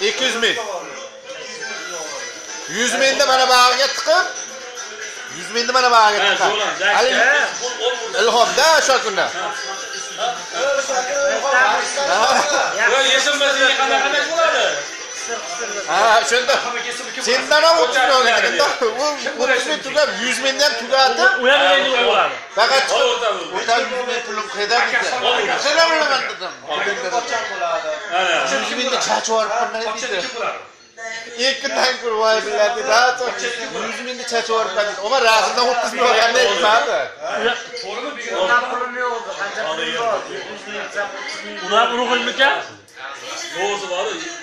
200 ming. 100 mingni mana bag'iga tiqib, 100 mingni mana bag'iga tiqib. Ali ilhomda o'sha kunda. Voy, yashambasiga qanaqa bo'ladi? Ha, shunda sendan ham 30 ming olganda, u 30 ming tugab 100 mingni ham tugatib, u ham endi bo'ladi. faqat o'rta 100 ming pulim qaydan ekan? Qaydan bilaman dedim. Qachon bo'ladi? 100 mingni chachib yuboribman dedi. Ikki tank voy biladi da 100 mingni chachib yuboribman dedi. Omar rasmdan 30 ming olganda aytmadi. To'g'rimi bir Pulum yo'q, qancha pul bor? 100 ming, 30 ming. Ular urug'ilmikan? Ro'zi bor.